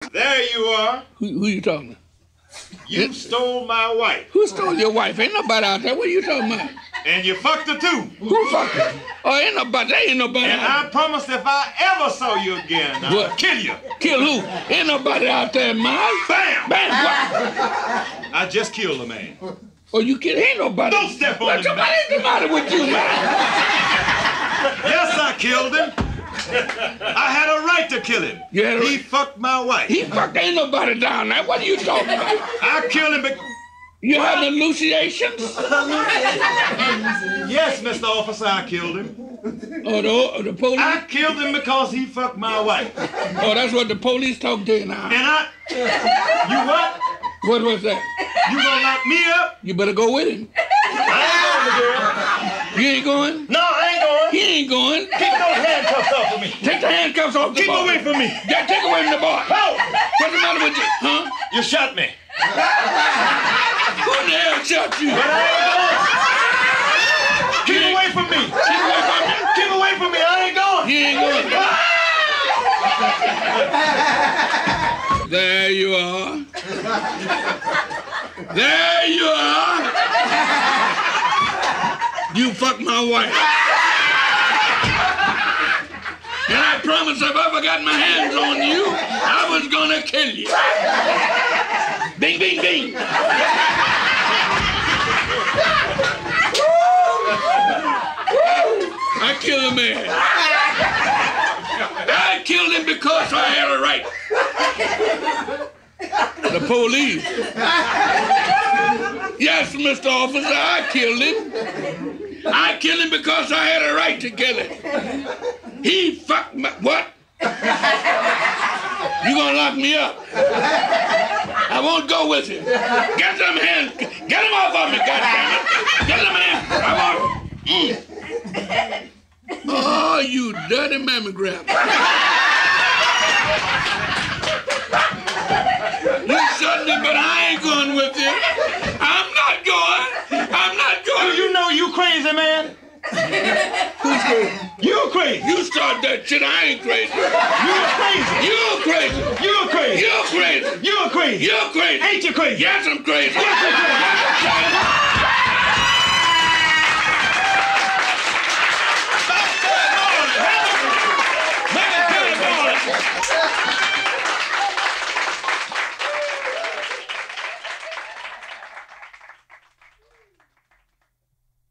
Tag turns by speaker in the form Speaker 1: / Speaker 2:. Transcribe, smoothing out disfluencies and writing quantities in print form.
Speaker 1: There you are.
Speaker 2: Who you talking to?
Speaker 1: You stole my wife.
Speaker 2: Who stole your wife? Ain't nobody out there. What are you talking about?
Speaker 1: And you fucked her too.
Speaker 2: Who fucked her? Oh, ain't nobody. There ain't nobody.
Speaker 1: And I promised if I ever saw you again, I'd kill you.
Speaker 2: Kill who? Ain't nobody out there, man.
Speaker 1: Bam!
Speaker 2: Bam! What?
Speaker 1: I just killed a man.
Speaker 2: Oh, you killed? Ain't nobody.
Speaker 1: Don't step on him.
Speaker 2: What is the matter with you, man?
Speaker 1: Yes, I killed him. I had a right to kill him. He fucked my wife.
Speaker 2: He fucked? Ain't nobody down there. What are you talking about?
Speaker 1: I killed him because...
Speaker 2: You had hallucinations?
Speaker 1: Yes, Mr. Officer, I killed him.
Speaker 2: Oh, the police?
Speaker 1: I killed him because he fucked my wife.
Speaker 2: Oh, that's what the police talk to you now.
Speaker 1: And you what?
Speaker 2: What was that?
Speaker 1: You gonna lock me up?
Speaker 2: You better go with him.
Speaker 1: I ain't going, girl.
Speaker 2: You ain't going?
Speaker 1: No, I ain't going.
Speaker 2: He ain't going.
Speaker 1: Keep those handcuffs off of me.
Speaker 2: Take the handcuffs off the boy.
Speaker 1: Keep away from me.
Speaker 2: Yeah, take away from the boy.
Speaker 1: Oh!
Speaker 2: What's the matter with you? Huh?
Speaker 1: You shot me.
Speaker 2: Who the hell shot you?
Speaker 1: But I ain't going. Keep away from me.
Speaker 2: Keep away from me.
Speaker 1: Keep away from me. I ain't going.
Speaker 2: You ain't going. There you are. There you are. You fucked my wife. And I promised if I ever got my hands on you, I was gonna kill you. Bing, bing, bing. I killed a man. I killed him because I had a right. The police. Yes, Mr. Officer, I killed him. I killed him because I had a right to kill him. He fucked my... What? You gonna lock me up? I won't go with him. Get them hands. Get him off of me, goddammit. Get them hands. I want... Oh, you dirty mammogram. You shot me, but I ain't going with you. I'm not going. I'm not going.
Speaker 1: Do you know you crazy, man?
Speaker 2: Who's crazy?
Speaker 1: You crazy.
Speaker 2: You start that shit. I ain't crazy.
Speaker 1: You're crazy.
Speaker 2: You're crazy.
Speaker 1: You're crazy.
Speaker 2: You're crazy.
Speaker 1: You're crazy.
Speaker 2: You're crazy.
Speaker 1: Ain't you crazy?
Speaker 2: Yes, I'm crazy.
Speaker 1: Yes, you're crazy.